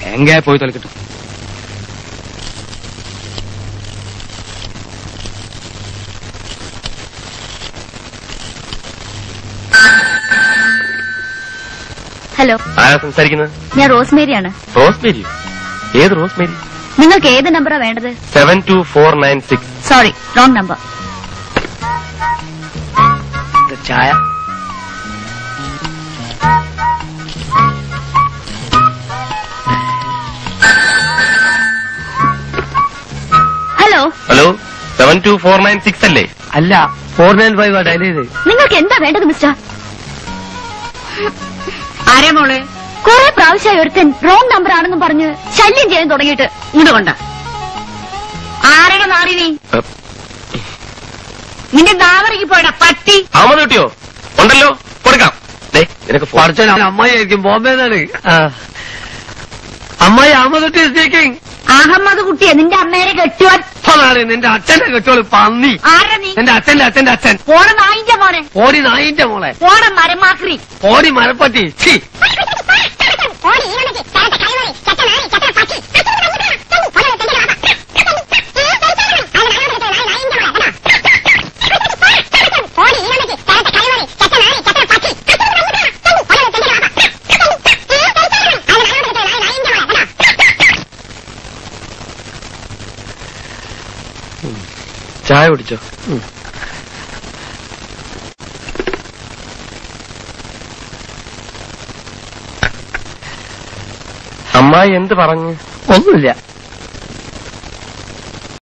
എങ്കേ പോയി തൊലക്കിട്ടു. ഹലോ, ആരാ സംസാരിക്കുന്നത്? ഞാൻ റോസ്മേരിയാണ്. റോസ്മേരി? ഏത് റോസ്മേരി? നിങ്ങൾക്ക് ഏത് നമ്പറാ വേണ്ടത്? 72496. Sorry, wrong number. ചായ. ഹലോ ഹലോ, 72496 അല്ലേ? അല്ല, 495 ഡയൽ ചെയ്ത്. നിങ്ങൾക്ക് എന്താ വേണ്ടത് മിസ്റ്റർ? ആരാ മോളെ? കുറെ പ്രാവശ്യമായി ഒരുത്തൻ റോങ് നമ്പർ ആണെന്നും പറഞ്ഞ് ശല്യം ചെയ്യാൻ തുടങ്ങിയിട്ട്. ഇങ്ങോട്ട് കൊണ്ട. ആരുടെ നാറി നീ? നിന്റെ നാവറിക്ക് പോയടാ പട്ടി. അഹമ്മദ് കുട്ടിയോ? ഉണ്ടല്ലോ, കൊടുക്കാം. നിനക്ക് പഠിച്ച അമ്മായി ആയിരിക്കും, ബോംബെന്നാണ്. അമ്മായി അഹമ്മദ് കുട്ടി സ്പീക്കിംഗ്. അഹമ്മദ് കുട്ടിയെ നിന്റെ അമ്മേനെ കെട്ടുവാൻ. നിന്റെ അച്ഛന്റെ കെട്ടോള് പന്നി. ആരാ നീ? എന്റെ അച്ഛന്റെ അച്ഛൻ. പോണ നായിന്റെ മോനെ. ഓടി നായിന്റെ മോളെ. പോണ മരമാക്രി. ഓടി മരപ്പട്ടി. ചായ കുടിച്ചോ? അമ്മായി എന്ത് പറഞ്ഞു? ഒന്നുമില്ല.